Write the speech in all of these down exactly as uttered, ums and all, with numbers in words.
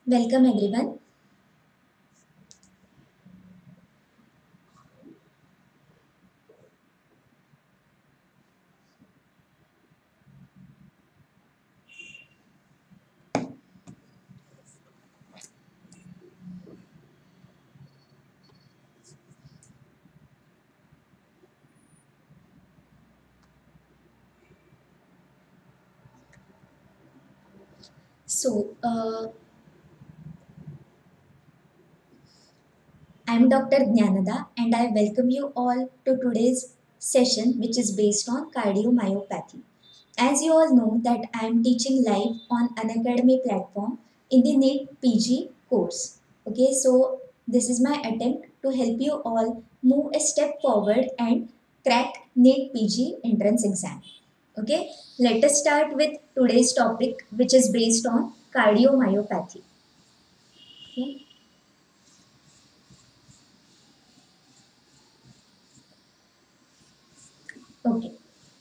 Welcome everyone. So, uh, I'm Doctor Dnyanada and I welcome you all to today's session which is based on cardiomyopathy. As you all know that I am teaching live on Unacademy platform in the NEET P G course. Okay, so this is my attempt to help you all move a step forward and crack NEET P G Entrance Exam. Okay, let us start with today's topic which is based on cardiomyopathy. Okay. Okay.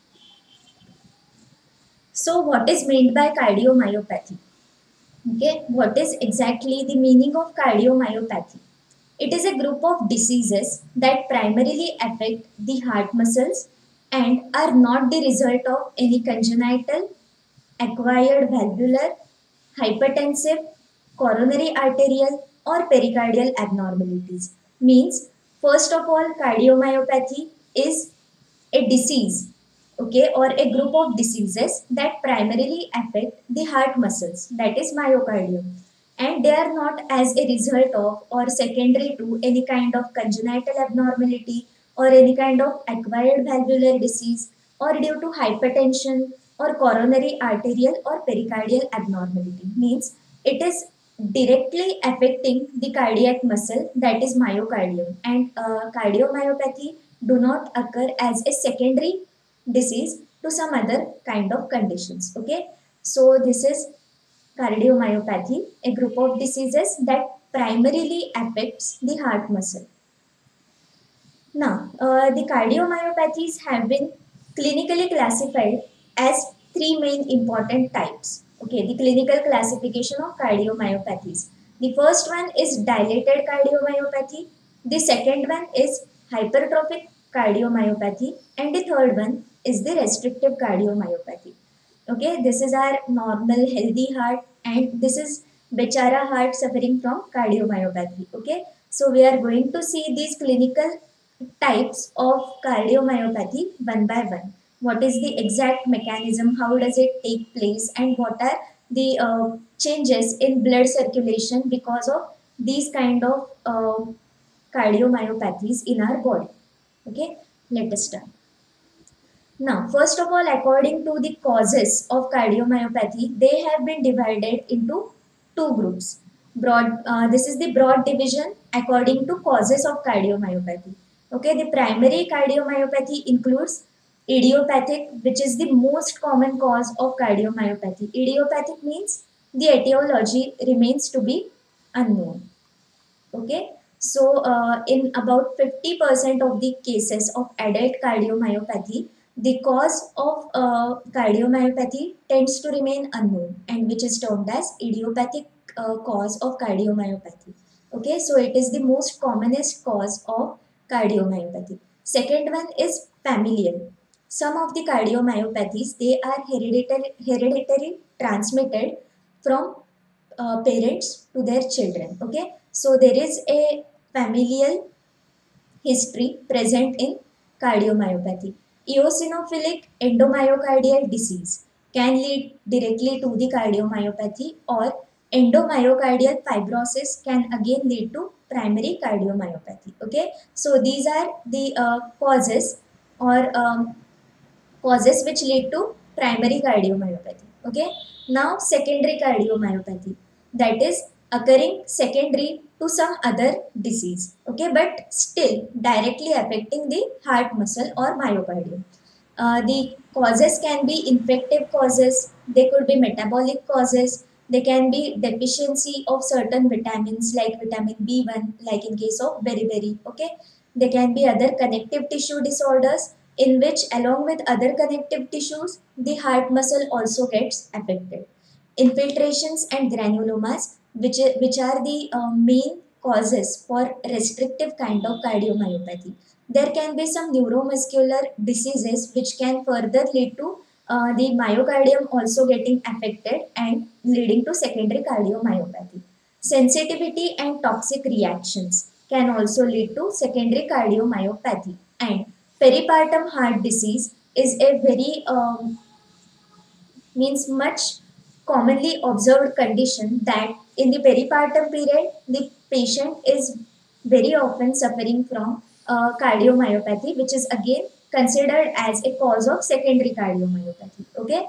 So, what is meant by cardiomyopathy? Okay, what is exactly the meaning of cardiomyopathy? It is a group of diseases that primarily affect the heart muscles and are not the result of any congenital, acquired valvular, hypertensive, coronary arterial, or pericardial abnormalities. Means, first of all, cardiomyopathy is a disease, okay, or a group of diseases that primarily affect the heart muscles, that is myocardium, and they are not as a result of or secondary to any kind of congenital abnormality or any kind of acquired valvular disease or due to hypertension or coronary arterial or pericardial abnormality. Means it is directly affecting the cardiac muscle, that is myocardium, and uh, cardiomyopathy do not occur as a secondary disease to some other kind of conditions. Okay, so this is cardiomyopathy, a group of diseases that primarily affects the heart muscle. Now, uh, the cardiomyopathies have been clinically classified as three main important types. Okay, the clinical classification of cardiomyopathies. The first one is dilated cardiomyopathy. The second one is hypertrophic cardiomyopathy, and the third one is the restrictive cardiomyopathy. Okay, this is our normal healthy heart, and this is Bechara heart suffering from cardiomyopathy. Okay, so we are going to see these clinical types of cardiomyopathy one by one. What is the exact mechanism? How does it take place? And what are the uh, changes in blood circulation because of these kind of uh, cardiomyopathies in our body? Okay, let us start. Now, first of all, according to the causes of cardiomyopathy, they have been divided into two groups. Broad, uh, this is the broad division according to causes of cardiomyopathy. Okay, the primary cardiomyopathy includes idiopathic, which is the most common cause of cardiomyopathy. Idiopathic means the etiology remains to be unknown. Okay, so uh, in about fifty percent of the cases of adult cardiomyopathy, the cause of uh, cardiomyopathy tends to remain unknown, and which is termed as idiopathic uh, cause of cardiomyopathy. Okay, so it is the most commonest cause of cardiomyopathy. Second one is familial. Some of the cardiomyopathies, they are hereditary, hereditary transmitted from uh, parents to their children. Okay, so there is a familial history present in cardiomyopathy. Eosinophilic endomyocardial disease can lead directly to the cardiomyopathy, or endomyocardial fibrosis can again lead to primary cardiomyopathy. Okay, so these are the uh, causes or um, causes which lead to primary cardiomyopathy. Okay, now secondary cardiomyopathy, that is occurring secondary to some other disease, okay, but still directly affecting the heart muscle or myocardium. Uh, the causes can be infective causes, they could be metabolic causes, they can be deficiency of certain vitamins like vitamin B one, like in case of beriberi, okay. They can be other connective tissue disorders in which, along with other connective tissues, the heart muscle also gets affected. Infiltrations and granulomas, which, i- which are the uh, main causes for restrictive kind of cardiomyopathy. There can be some neuromuscular diseases which can further lead to uh, the myocardium also getting affected and leading to secondary cardiomyopathy. Sensitivity and toxic reactions can also lead to secondary cardiomyopathy. And peripartum heart disease is a very um, means much commonly observed condition that in the peripartum period the patient is very often suffering from uh, cardiomyopathy, which is again considered as a cause of secondary cardiomyopathy. Okay,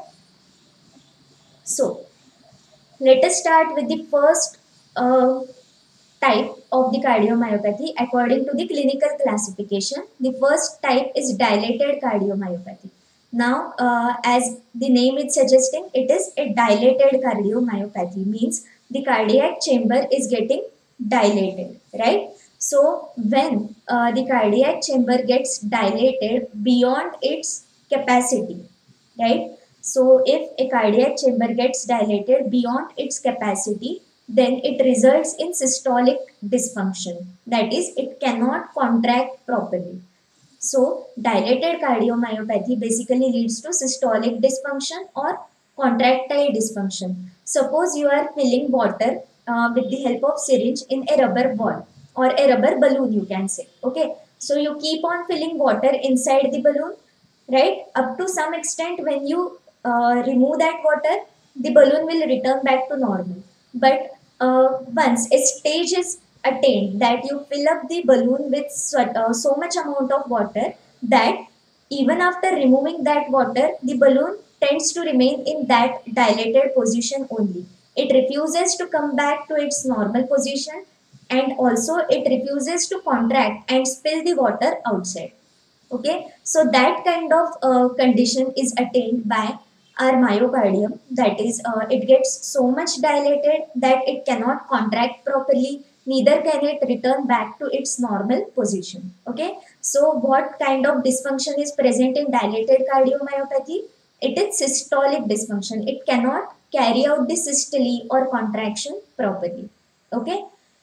so let us start with the first uh, type of the cardiomyopathy according to the clinical classification. The first type is dilated cardiomyopathy. Now, uh, as the name is suggesting, it is a dilated cardiomyopathy, means the cardiac chamber is getting dilated, right? So, when uh, the cardiac chamber gets dilated beyond its capacity, right? So, if a cardiac chamber gets dilated beyond its capacity, then it results in systolic dysfunction. That is, it cannot contract properly. So, dilated cardiomyopathy basically leads to systolic dysfunction or contractile dysfunction. Suppose you are filling water uh, with the help of syringe in a rubber ball or a rubber balloon, you can say. Okay, so you keep on filling water inside the balloon, right? Up to some extent, when you uh, remove that water, the balloon will return back to normal. But uh, once a stage is attained that you fill up the balloon with so, uh, so much amount of water that even after removing that water, the balloon tends to remain in that dilated position only. It refuses to come back to its normal position, and also it refuses to contract and spill the water outside. Okay, so that kind of uh, condition is attained by our myocardium. That is, uh, it gets so much dilated that it cannot contract properly, neither can it return back to its normal position. Okay, so what kind of dysfunction is present in dilated cardiomyopathy? It is systolic dysfunction. It cannot carry out the systole or contraction properly. Okay,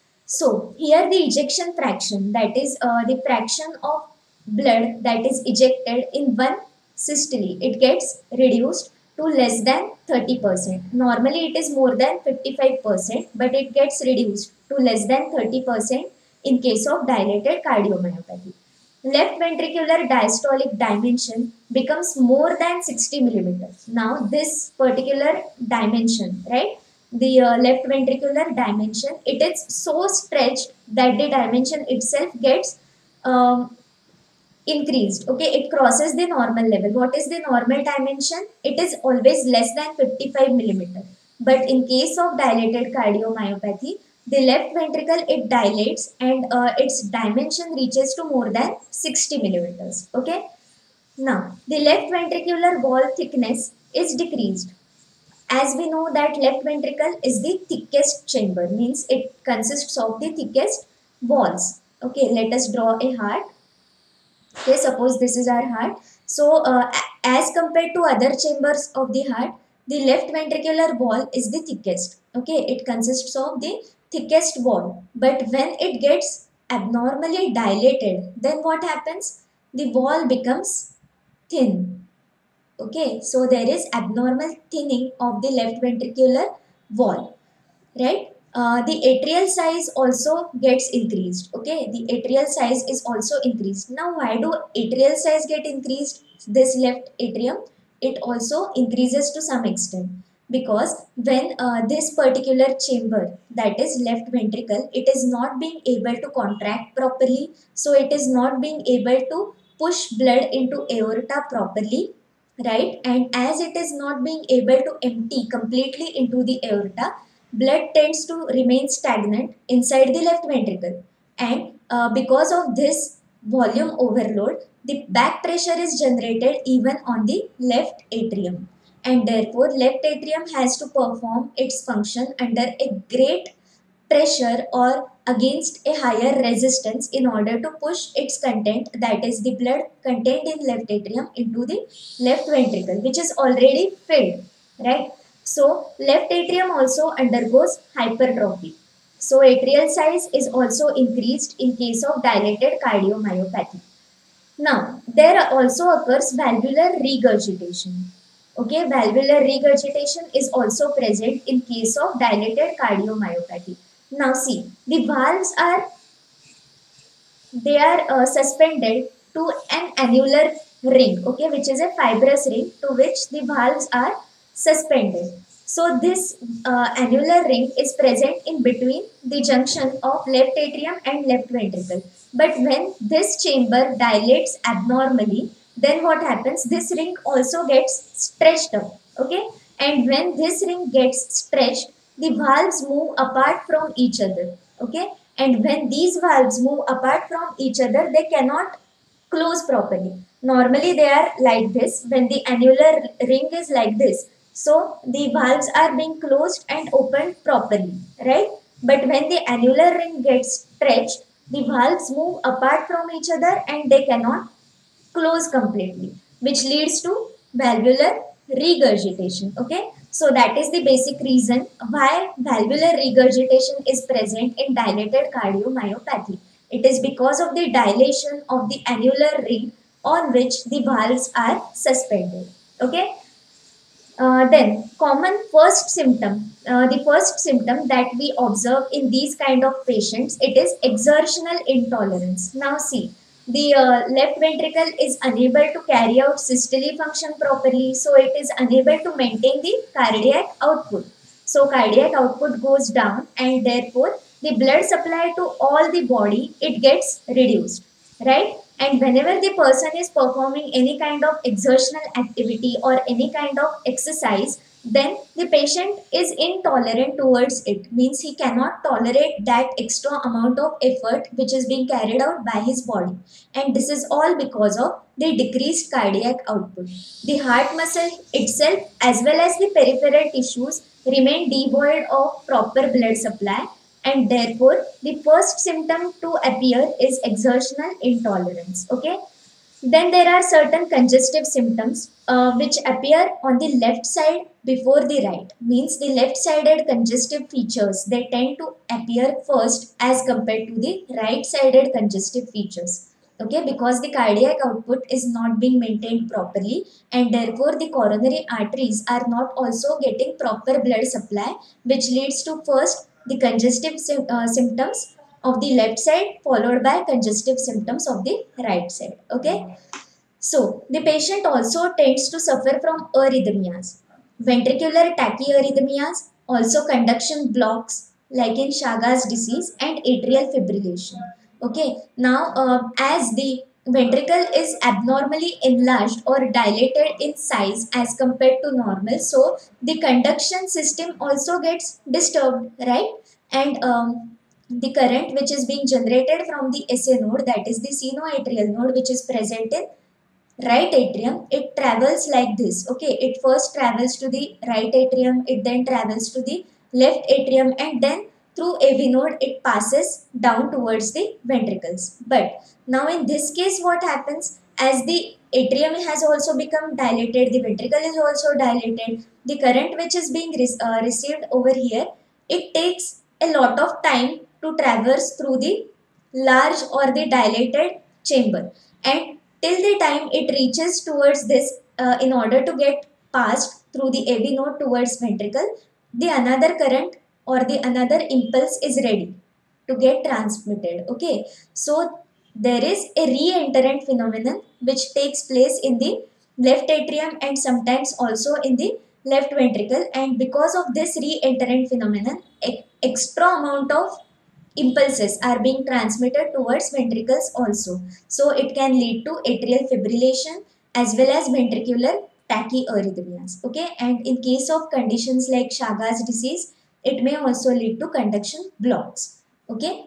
so here the ejection fraction, that is uh, the fraction of blood that is ejected in one systole, it gets reduced to less than thirty percent. Normally it is more than fifty-five percent, but it gets reduced to less than thirty percent in case of dilated cardiomyopathy. Left ventricular diastolic dimension becomes more than sixty millimeters. Now this particular dimension, right? The uh, left ventricular dimension, it is so stretched that the dimension itself gets um, increased. Okay, it crosses the normal level. What is the normal dimension? It is always less than fifty-five millimeter. But in case of dilated cardiomyopathy, the left ventricle it dilates and uh, its dimension reaches to more than sixty millimeters. Okay, now the left ventricular wall thickness is decreased. As we know that left ventricle is the thickest chamber, means it consists of the thickest walls. Okay, let us draw a heart. Okay, suppose this is our heart. So uh, as compared to other chambers of the heart, the left ventricular wall is the thickest. Okay, it consists of the thickest wall. But when it gets abnormally dilated, then what happens? The wall becomes thin. Okay, so there is abnormal thinning of the left ventricular wall, right? Uh, the atrial size also gets increased. Okay, the atrial size is also increased. Now, why do atrial size get increased? This left atrium, it also increases to some extent because when uh, this particular chamber, that is left ventricle, it is not being able to contract properly, so it is not being able to push blood into aorta properly, right? And as it is not being able to empty completely into the aorta, blood tends to remain stagnant inside the left ventricle. And uh, because of this volume overload, the back pressure is generated even on the left atrium. And therefore, left atrium has to perform its function under a great pressure or against a higher resistance in order to push its content, that is the blood contained in left atrium, into the left ventricle, which is already filled, right? So left atrium also undergoes hypertrophy. So atrial size is also increased in case of dilated cardiomyopathy. Now, there also occurs valvular regurgitation. Okay, valvular regurgitation is also present in case of dilated cardiomyopathy. Now, see, the valves are they are uh, suspended to an annular ring, okay, which is a fibrous ring to which the valves are suspended. So this uh, annular ring is present in between the junction of left atrium and left ventricle, but when this chamber dilates abnormally, then what happens, this ring also gets stretched up, okay, and when this ring gets stretched, the valves move apart from each other, okay, and when these valves move apart from each other, they cannot close properly. Normally they are like this when the annular ring is like this, so the valves are being closed and opened properly, right? But when the annular ring gets stretched, the valves move apart from each other and they cannot close completely, which leads to valvular regurgitation. Okay, so that is the basic reason why valvular regurgitation is present in dilated cardiomyopathy. It is because of the dilation of the annular ring on which the valves are suspended. Okay, uh, then common first symptom, uh, the first symptom that we observe in these kind of patients, it is exertional intolerance. Now see, the uh, left ventricle is unable to carry out systole function properly, so it is unable to maintain the cardiac output. So cardiac output goes down and therefore the blood supply to all the body, it gets reduced, right? And whenever the person is performing any kind of exertional activity or any kind of exercise, then the patient is intolerant towards it, means he cannot tolerate that extra amount of effort which is being carried out by his body, and this is all because of the decreased cardiac output. The heart muscle itself as well as the peripheral tissues remain devoid of proper blood supply, and therefore the first symptom to appear is exertional intolerance. Okay, then there are certain congestive symptoms uh, which appear on the left side before the right, means the left sided congestive features, they tend to appear first as compared to the right sided congestive features. Okay, because the cardiac output is not being maintained properly, and therefore the coronary arteries are not also getting proper blood supply, which leads to first the congestive sym- uh, symptoms of the left side followed by congestive symptoms of the right side. Okay, so the patient also tends to suffer from arrhythmias, ventricular tachyarrhythmias, also conduction blocks like in Chagas disease, and atrial fibrillation. Okay, now uh, as the ventricle is abnormally enlarged or dilated in size as compared to normal, so the conduction system also gets disturbed, right? And um, the current which is being generated from the S A node, that is the sinoatrial node, which is present in right atrium, it travels like this. Okay, it first travels to the right atrium, it then travels to the left atrium, and then through A V node it passes down towards the ventricles. But now in this case what happens, as the atrium has also become dilated, the ventricle is also dilated, the current which is being re- uh, received over here, it takes a lot of time to traverse through the large or the dilated chamber, and till the time it reaches towards this, uh, in order to get passed through the A V node towards ventricle, the another current or the another impulse is ready to get transmitted. Okay, so there is a re-entrant phenomenon which takes place in the left atrium and sometimes also in the left ventricle, and because of this re-entrant phenomenon, e- extra amount of impulses are being transmitted towards ventricles also. So it can lead to atrial fibrillation as well as ventricular tachyarrhythmias. Okay, and in case of conditions like Chagas disease, it may also lead to conduction blocks. Okay,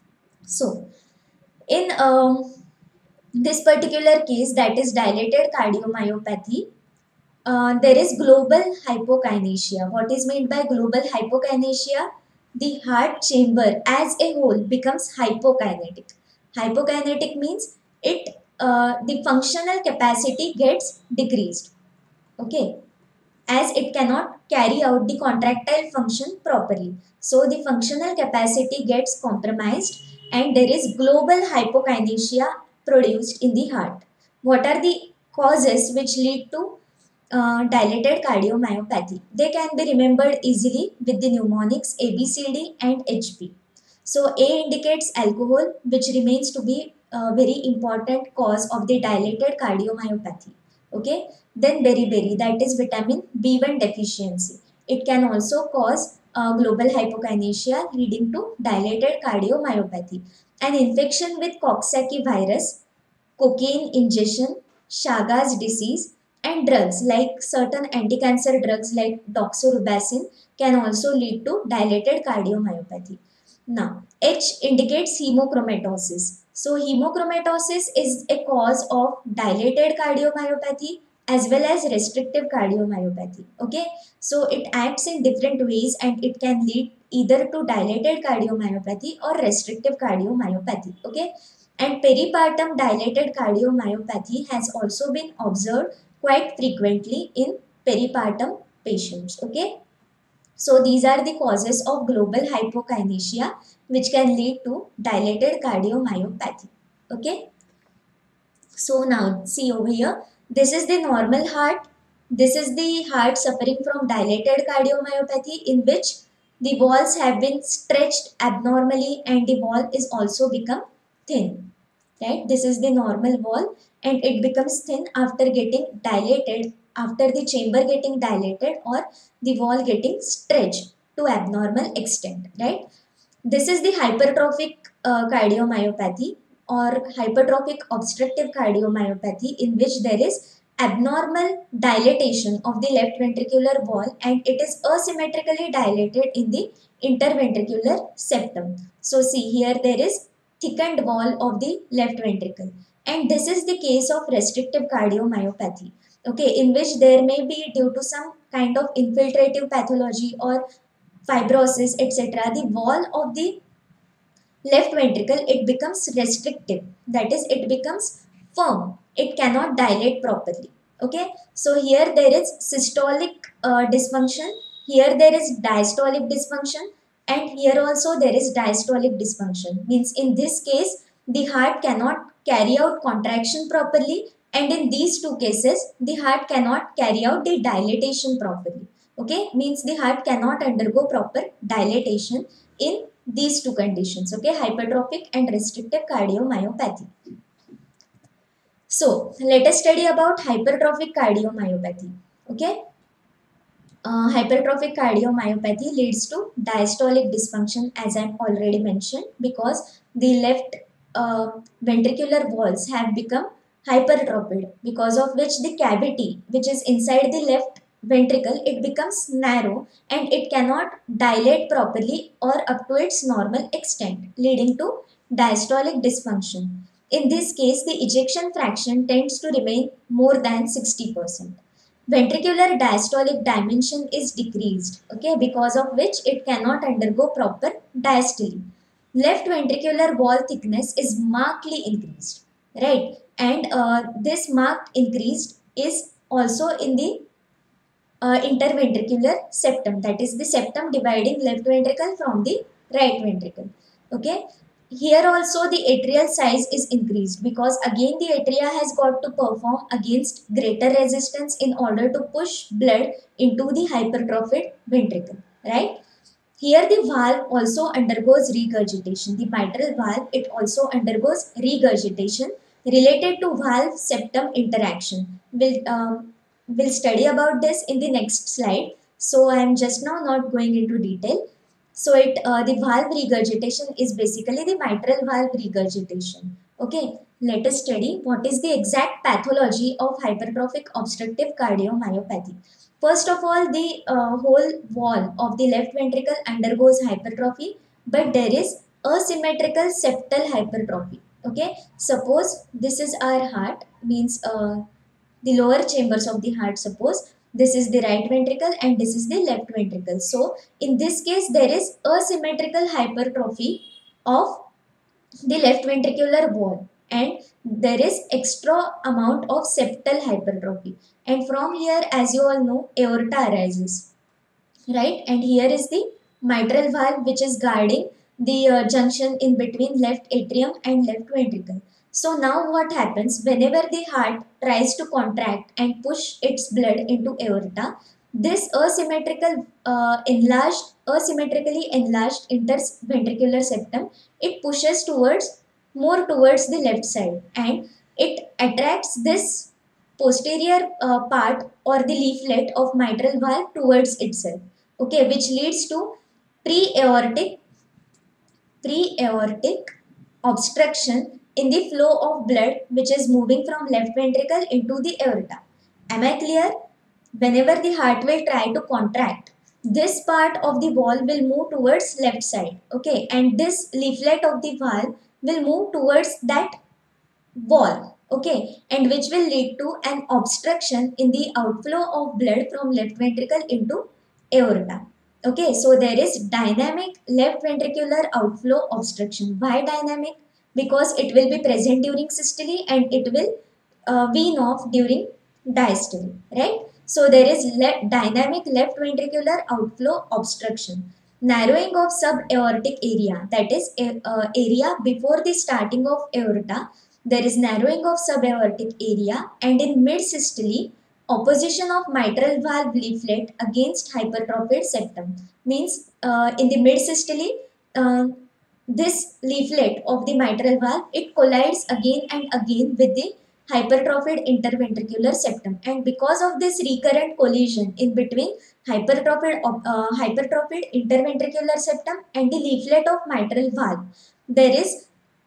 so in um, this particular case, that is dilated cardiomyopathy, uh, there is global hypokinesia. What is meant by global hypokinesia? The heart chamber as a whole becomes hypokinetic. Hypokinetic means it uh, the functional capacity gets decreased. Okay, as it cannot carry out the contractile function properly. So the functional capacity gets compromised and there is global hypokinesia produced in the heart. What are the causes which lead to uh, dilated cardiomyopathy? They can be remembered easily with the mnemonics A B C D and H P. So A indicates alcohol, which remains to be a very important cause of the dilated cardiomyopathy. Okay. Then beriberi, that is vitamin B one deficiency. It can also cause uh, global hypokinesia leading to dilated cardiomyopathy. An infection with Coxsackie virus, cocaine ingestion, Chagas disease, and drugs like certain anti-cancer drugs like doxorubicin can also lead to dilated cardiomyopathy. Now, H indicates hemochromatosis. So, hemochromatosis is a cause of dilated cardiomyopathy as well as restrictive cardiomyopathy. Okay, so it acts in different ways and it can lead either to dilated cardiomyopathy or restrictive cardiomyopathy. Okay, and peripartum dilated cardiomyopathy has also been observed quite frequently in peripartum patients. Okay, so these are the causes of global hypokinesia which can lead to dilated cardiomyopathy. Okay. So now see over here. This is the normal heart. This is the heart suffering from dilated cardiomyopathy in which the walls have been stretched abnormally and the wall is also become thin. Right. This is the normal wall and it becomes thin after getting dilated, after the chamber getting dilated or the wall getting stretched to abnormal extent. Right. This is the hypertrophic uh, cardiomyopathy or hypertrophic obstructive cardiomyopathy in which there is abnormal dilatation of the left ventricular wall and it is asymmetrically dilated in the interventricular septum. So see here there is thickened wall of the left ventricle and this is the case of restrictive cardiomyopathy. Okay, in which there may be due to some kind of infiltrative pathology or fibrosis, et cetera, the wall of the left ventricle it becomes restrictive. That is, it becomes firm. It cannot dilate properly. Okay. So here there is systolic uh, dysfunction. Here there is diastolic dysfunction, and here also there is diastolic dysfunction. Means in this case the heart cannot carry out contraction properly, and in these two cases the heart cannot carry out the dilatation properly. Okay, means the heart cannot undergo proper dilatation in these two conditions. Okay, hypertrophic and restrictive cardiomyopathy. So let us study about hypertrophic cardiomyopathy. Okay, uh, hypertrophic cardiomyopathy leads to diastolic dysfunction, as I have already mentioned, because the left uh, ventricular walls have become hypertrophied, because of which the cavity which is inside the left ventricle it becomes narrow and it cannot dilate properly or up to its normal extent, leading to diastolic dysfunction. In this case, the ejection fraction tends to remain more than sixty percent. Ventricular diastolic dimension is decreased, okay, because of which it cannot undergo proper diastole. Left ventricular wall thickness is markedly increased, right? And uh, this marked increased is also in the uh, interventricular septum, that is the septum dividing left ventricle from the right ventricle. Okay, here also the atrial size is increased because again the atria has got to perform against greater resistance in order to push blood into the hypertrophied ventricle, right? Here the valve also undergoes regurgitation. The mitral valve, it also undergoes regurgitation related to valve septum interaction. We'll, um, we'll study about this in the next slide. So I am just now not going into detail. So it uh, the valve regurgitation is basically the mitral valve regurgitation. Okay, let us study what is the exact pathology of hypertrophic obstructive cardiomyopathy. First of all, the uh, whole wall of the left ventricle undergoes hypertrophy, but there is asymmetrical septal hypertrophy. Okay, suppose this is our heart, means uh, the lower chambers of the heart. Suppose this is the right ventricle and this is the left ventricle. So in this case, there is asymmetrical hypertrophy of the left ventricular wall, and there is extra amount of septal hypertrophy, and from here, as you all know, aorta arises, right? And here is the mitral valve which is guarding the uh, junction in between left atrium and left ventricle. So now what happens whenever the heart tries to contract and push its blood into aorta, this asymmetrical uh, enlarged asymmetrically enlarged interventricular septum, it pushes towards more towards the left side, and it attracts this posterior uh, part or the leaflet of mitral valve towards itself, okay, which leads to pre-aortic pre-aortic obstruction in the flow of blood which is moving from left ventricle into the aorta. Am I clear? Whenever the heart will try to contract, this part of the wall will move towards left side, okay, and this leaflet of the valve will move towards that wall, okay, and which will lead to an obstruction in the outflow of blood from left ventricle into aorta, okay. So there is dynamic left ventricular outflow obstruction. Why dynamic? Because it will be present during systole and it will uh, wean off during diastole, right? So there is le dynamic left ventricular outflow obstruction. Narrowing of subaortic area, that is uh, area before the starting of aorta, there is narrowing of subaortic area, and in mid-systole, opposition of mitral valve leaflet against hypertrophied septum. Means uh, in the mid-systole, uh, this leaflet of the mitral valve, it collides again and again with the hypertrophied interventricular septum, and because of this recurrent collision in between hypertrophied, uh, hypertrophied interventricular septum and the leaflet of mitral valve, there is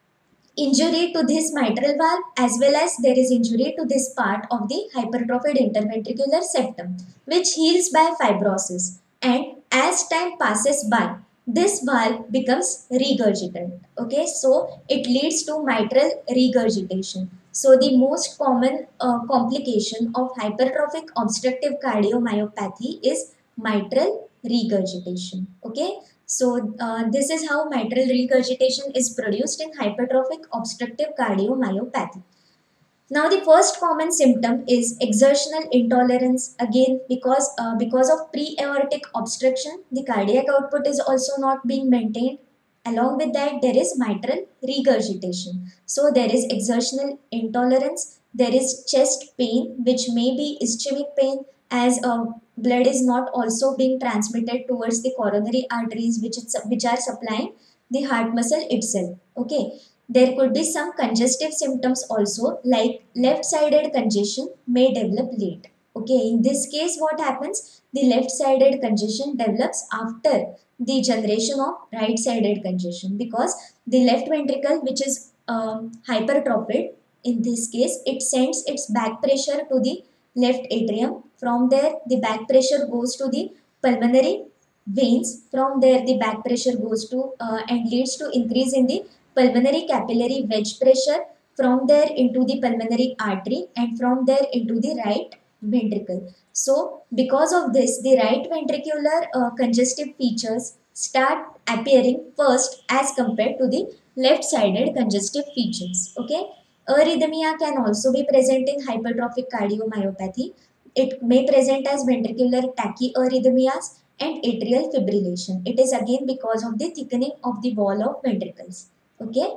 injury to this mitral valve as well as there is injury to this part of the hypertrophied interventricular septum, which heals by fibrosis, and as time passes by this valve becomes regurgitant, okay. So it leads to mitral regurgitation. So the most common uh, complication of hypertrophic obstructive cardiomyopathy is mitral regurgitation, okay. So uh, this is how mitral regurgitation is produced in hypertrophic obstructive cardiomyopathy. Now the first common symptom is exertional intolerance. Again, because uh, because of pre-aortic obstruction, the cardiac output is also not being maintained. Along with that, there is mitral regurgitation. So there is exertional intolerance. There is chest pain, which may be ischemic pain, as uh, blood is not also being transmitted towards the coronary arteries, which is, which are supplying the heart muscle itself. Okay. There could be some congestive symptoms also, like left-sided congestion may develop late. Okay, in this case what happens? The left-sided congestion develops after the generation of right-sided congestion, because the left ventricle, which is um, hypertrophied, in this case it sends its back pressure to the left atrium. From there the back pressure goes to the pulmonary veins. From there the back pressure goes to uh, and leads to increase in the pulmonary capillary wedge pressure, from there into the pulmonary artery, and from there into the right ventricle. So because of this, the right ventricular uh, congestive features start appearing first as compared to the left sided congestive features, okay. Arrhythmia can also be present in hypertrophic cardiomyopathy. It may present as ventricular tachyarrhythmias and atrial fibrillation. It is again because of the thickening of the wall of ventricles. Okay.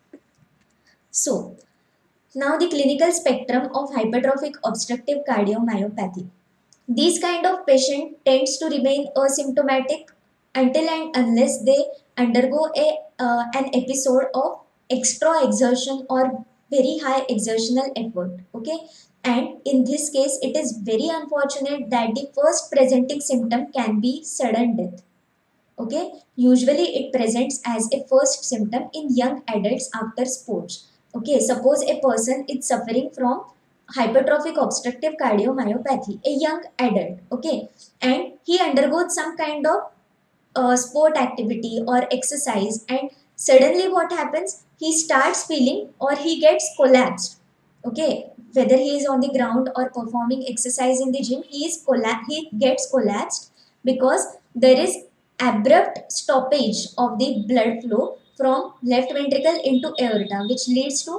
So, now the clinical spectrum of hypertrophic obstructive cardiomyopathy. These kind of patient tends to remain asymptomatic until and unless they undergo a uh, an episode of extra exertion or very high exertional effort. Okay. And in this case, it is very unfortunate that the first presenting symptom can be sudden death. Okay, usually it presents as a first symptom in young adults after sports. Okay, suppose a person is suffering from hypertrophic obstructive cardiomyopathy, a young adult, okay, and he undergoes some kind of uh, sport activity or exercise, and suddenly what happens, he starts feeling or he gets collapsed, okay, whether he is on the ground or performing exercise in the gym, he is colla- he gets collapsed because there is abrupt stoppage of the blood flow from left ventricle into aorta, which leads to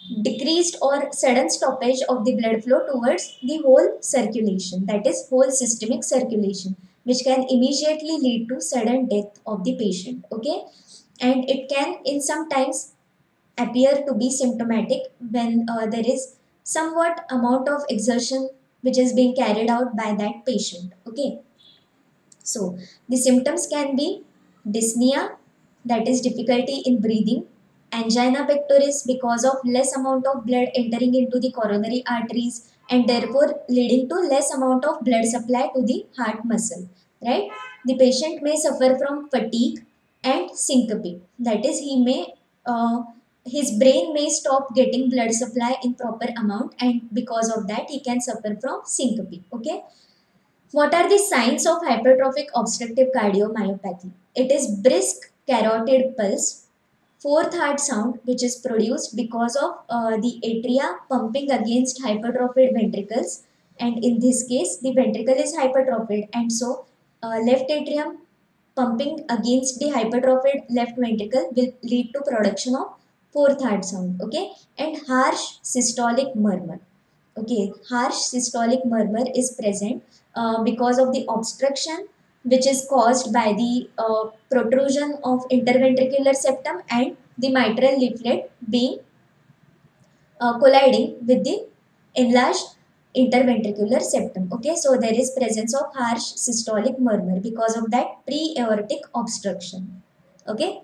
decreased or sudden stoppage of the blood flow towards the whole circulation, that is whole systemic circulation, which can immediately lead to sudden death of the patient. Okay, and it can in sometimes appear to be symptomatic when uh, there is somewhat amount of exertion which is being carried out by that patient. Okay, so the symptoms can be dyspnea, that is difficulty in breathing, angina pectoris because of less amount of blood entering into the coronary arteries and therefore leading to less amount of blood supply to the heart muscle, right? The patient may suffer from fatigue and syncope, that is he may uh, his brain may stop getting blood supply in proper amount, and because of that he can suffer from syncope. Okay, what are the signs of hypertrophic obstructive cardiomyopathy? It is brisk carotid pulse, fourth heart sound which is produced because of uh, the atria pumping against hypertrophied ventricles, and in this case the ventricle is hypertrophied, and so uh, left atrium pumping against the hypertrophied left ventricle will lead to production of fourth heart sound. Okay, and harsh systolic murmur. Okay, harsh systolic murmur is present uh, because of the obstruction which is caused by the uh, protrusion of interventricular septum and the mitral leaflet being uh, colliding with the enlarged interventricular septum. Okay, so there is presence of harsh systolic murmur because of that pre-aortic obstruction. Okay,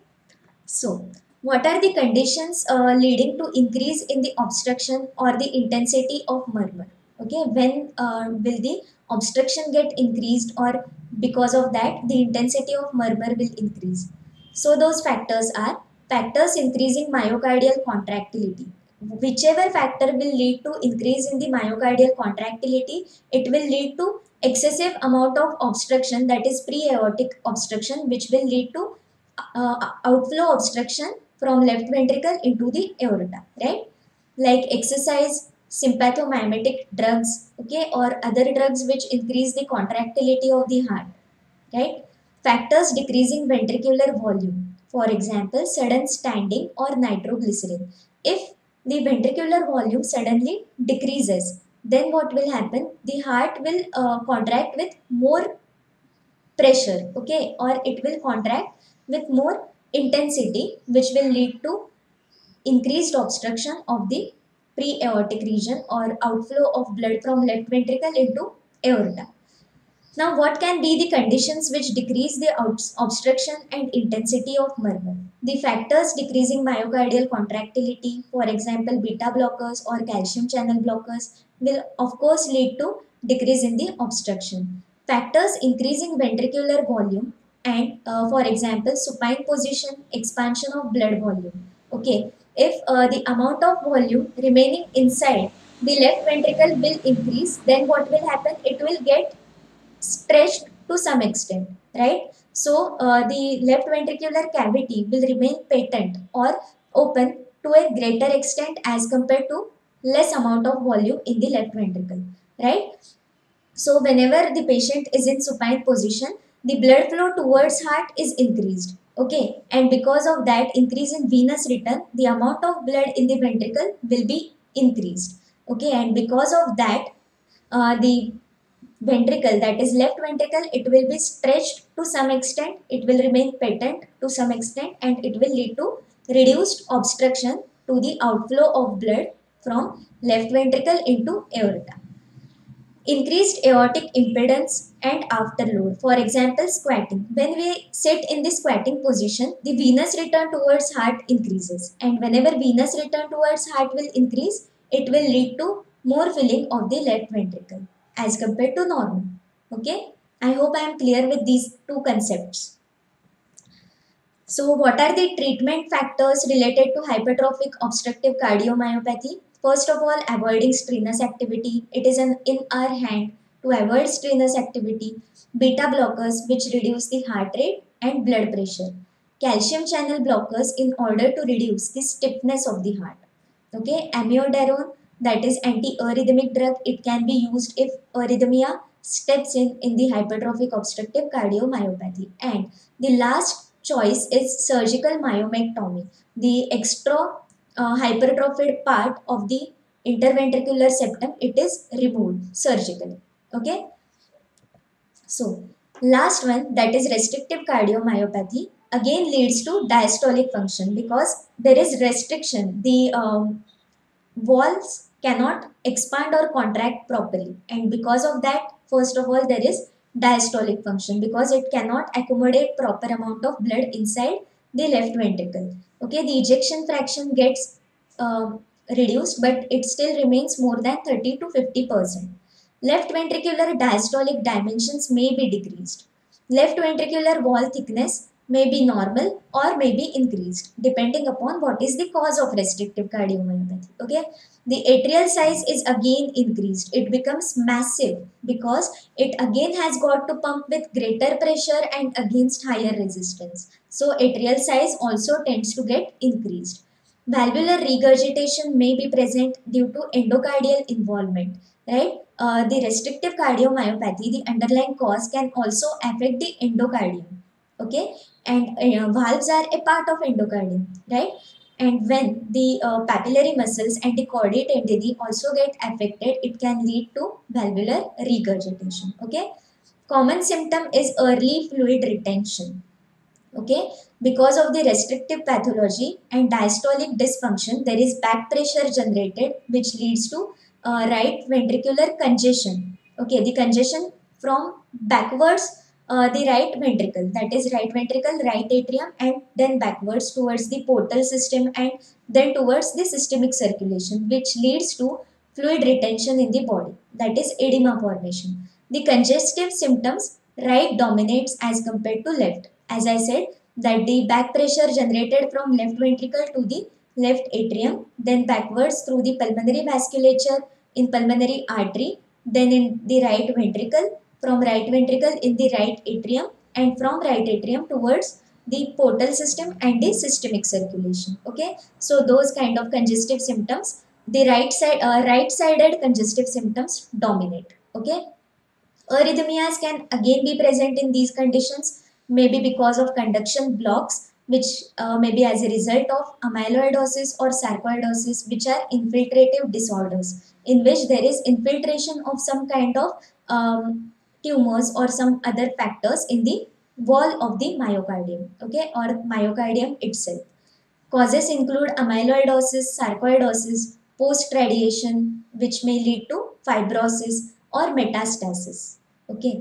so, what are the conditions uh, leading to increase in the obstruction or the intensity of murmur? Okay, when uh, will the obstruction get increased, or because of that the intensity of murmur will increase? So, those factors are factors increasing myocardial contractility. Whichever factor will lead to increase in the myocardial contractility, it will lead to excessive amount of obstruction, that is pre-aortic obstruction, which will lead to uh, outflow obstruction from left ventricle into the aorta, right? Like exercise, sympathomimetic drugs, okay, or other drugs which increase the contractility of the heart, right? Factors decreasing ventricular volume, for example, sudden standing or nitroglycerin. If the ventricular volume suddenly decreases, then what will happen? The heart will uh, contract with more pressure, okay, or it will contract with more intensity, which will lead to increased obstruction of the pre-aortic region or outflow of blood from left ventricle into aorta. Now, what can be the conditions which decrease the obstruction and intensity of murmur? The factors decreasing myocardial contractility, for example, beta blockers or calcium channel blockers, will of course lead to decrease in the obstruction. Factors increasing ventricular volume and, uh, for example, supine position, expansion of blood volume. Okay, if uh, the amount of volume remaining inside the left ventricle will increase, then what will happen? It will get stretched to some extent, right? So uh, the left ventricular cavity will remain patent or open to a greater extent as compared to less amount of volume in the left ventricle, right? So whenever the patient is in supine position, the blood flow towards heart is increased. Okay, and because of that increase in venous return, the amount of blood in the ventricle will be increased. Okay, and because of that, uh, the ventricle, that is left ventricle, it will be stretched to some extent, it will remain patent to some extent, and it will lead to reduced obstruction to the outflow of blood from left ventricle into aorta. Increased aortic impedance and afterload, for example squatting. When we sit in the squatting position, the venous return towards heart increases, and whenever venous return towards heart will increase, it will lead to more filling of the left ventricle as compared to normal. Okay, I hope I am clear with these two concepts. So, what are the treatment factors related to hypertrophic obstructive cardiomyopathy? First of all, avoiding strenuous activity. It is an in our hand to avoid strenuous activity. Beta blockers, which reduce the heart rate and blood pressure. Calcium channel blockers in order to reduce the stiffness of the heart. Okay, amiodarone, that is anti-arrhythmic drug. It can be used if arrhythmia steps in in the hypertrophic obstructive cardiomyopathy. And the last choice is surgical myomectomy. The extra uh, hypertrophied part of the interventricular septum, it is removed surgically. Okay. So last one, that is restrictive cardiomyopathy, again leads to diastolic function because there is restriction. The um, walls cannot expand or contract properly, and because of that, first of all, there is diastolic function because it cannot accommodate proper amount of blood inside the left ventricle. Okay, the ejection fraction gets um, reduced, but it still remains more than thirty to fifty percent. Left ventricular diastolic dimensions may be decreased. Left ventricular wall thickness may be normal or may be increased depending upon what is the cause of restrictive cardiomyopathy. Okay, the atrial size is again increased. It becomes massive because it again has got to pump with greater pressure and against higher resistance. So atrial size also tends to get increased. Valvular regurgitation may be present due to endocardial involvement, right? Uh, the restrictive cardiomyopathy, the underlying cause can also affect the endocardium, okay? And uh, valves are a part of endocardium, right? And when the uh, papillary muscles and the chordate tendineae also get affected, it can lead to valvular regurgitation, okay? Common symptom is early fluid retention. Okay, because of the restrictive pathology and diastolic dysfunction, there is back pressure generated, which leads to uh, right ventricular congestion. Okay, the congestion from backwards uh, the right ventricle, that is right ventricle, right atrium, and then backwards towards the portal system and then towards the systemic circulation, which leads to fluid retention in the body, that is edema formation. The congestive symptoms, right dominates as compared to left. As I said, that the back pressure generated from left ventricle to the left atrium, then backwards through the pulmonary vasculature in pulmonary artery, then in the right ventricle, from right ventricle in the right atrium, and from right atrium towards the portal system and the systemic circulation. Okay, so those kind of congestive symptoms, the right side, uh, right-sided congestive symptoms dominate. Okay. Arrhythmias can again be present in these conditions, maybe because of conduction blocks, which uh, may be as a result of amyloidosis or sarcoidosis, which are infiltrative disorders, in which there is infiltration of some kind of um, tumors or some other factors in the wall of the myocardium, okay, or myocardium itself. Causes include amyloidosis, sarcoidosis, post-radiation, which may lead to fibrosis or metastasis. Okay,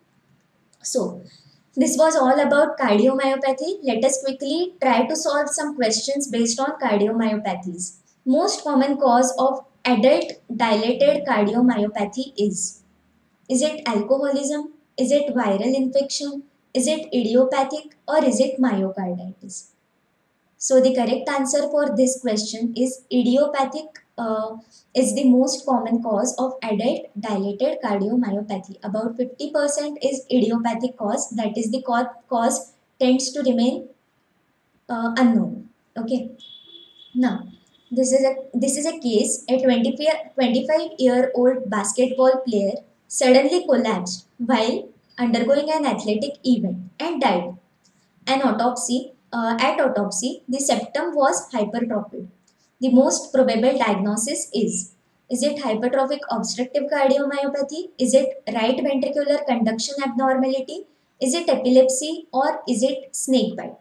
so this was all about cardiomyopathy. Let us quickly try to solve some questions based on cardiomyopathies. Most common cause of adult dilated cardiomyopathy is is it alcoholism? Is it viral infection? Is it idiopathic or is it myocarditis? So the correct answer for this question is idiopathic uh, is the most common cause of adult dilated cardiomyopathy. About fifty percent is idiopathic cause, that is the cause, cause tends to remain uh, unknown. Okay. Now, this is a this is a case. A twenty-five year old basketball player suddenly collapsed while undergoing an athletic event and died. An autopsy, uh, at autopsy, the septum was hypertrophied. The most probable diagnosis is is it hypertrophic obstructive cardiomyopathy? Is it right ventricular conduction abnormality? Is it epilepsy or is it snake bite?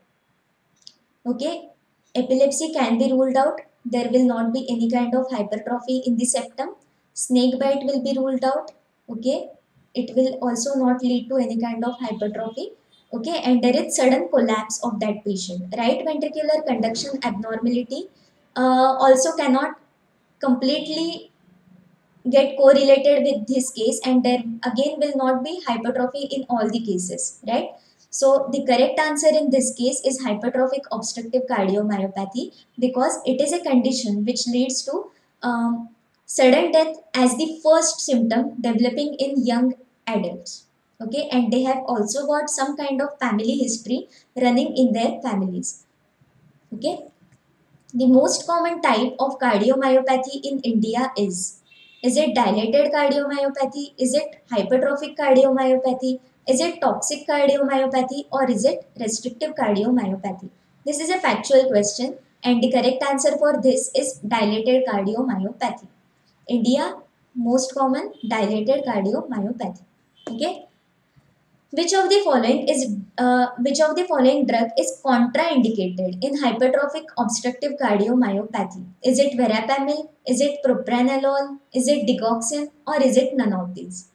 Okay, epilepsy can be ruled out. There will not be any kind of hypertrophy in the septum. Snake bite will be ruled out. Okay, it will also not lead to any kind of hypertrophy. Okay, and there is sudden collapse of that patient. Right ventricular conduction abnormality uh, also cannot completely get correlated with this case, and there again will not be hypertrophy in all the cases, right? So the correct answer in this case is hypertrophic obstructive cardiomyopathy because it is a condition which leads to um, sudden death as the first symptom developing in young adults. Okay, and they have also got some kind of family history running in their families. Okay, the most common type of cardiomyopathy in India is is it dilated cardiomyopathy? Is it hypertrophic cardiomyopathy? Is it toxic cardiomyopathy or is it restrictive cardiomyopathy? This is a factual question and the correct answer for this is dilated cardiomyopathy. India, most common dilated cardiomyopathy. Okay. Which of the following is uh, which of the following drug is contraindicated in hypertrophic obstructive cardiomyopathy? Is it verapamil? Is it propranolol? Is it digoxin? Or is it none of these?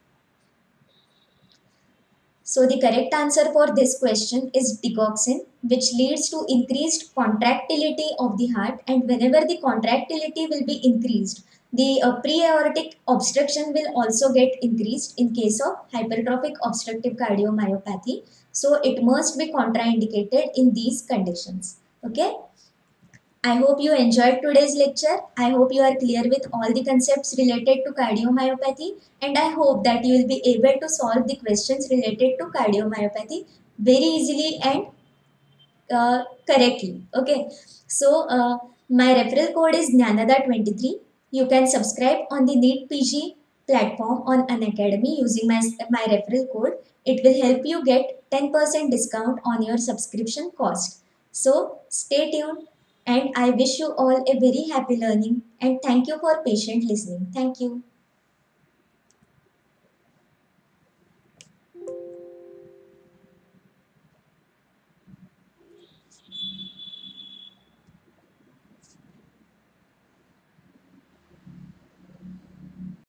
So the correct answer for this question is digoxin, which leads to increased contractility of the heart, and whenever the contractility will be increased, the uh, pre-aortic obstruction will also get increased in case of hypertrophic obstructive cardiomyopathy. So it must be contraindicated in these conditions. Okay. I hope you enjoyed today's lecture. I hope you are clear with all the concepts related to cardiomyopathy, and I hope that you will be able to solve the questions related to cardiomyopathy very easily and uh, correctly. Okay, so uh, my referral code is Dnyanada twenty-three. You can subscribe on the NEET P G platform on Unacademy using my, my referral code. It will help you get ten percent discount on your subscription cost. So stay tuned, and I wish you all a very happy learning, and thank you for patient listening. Thank you.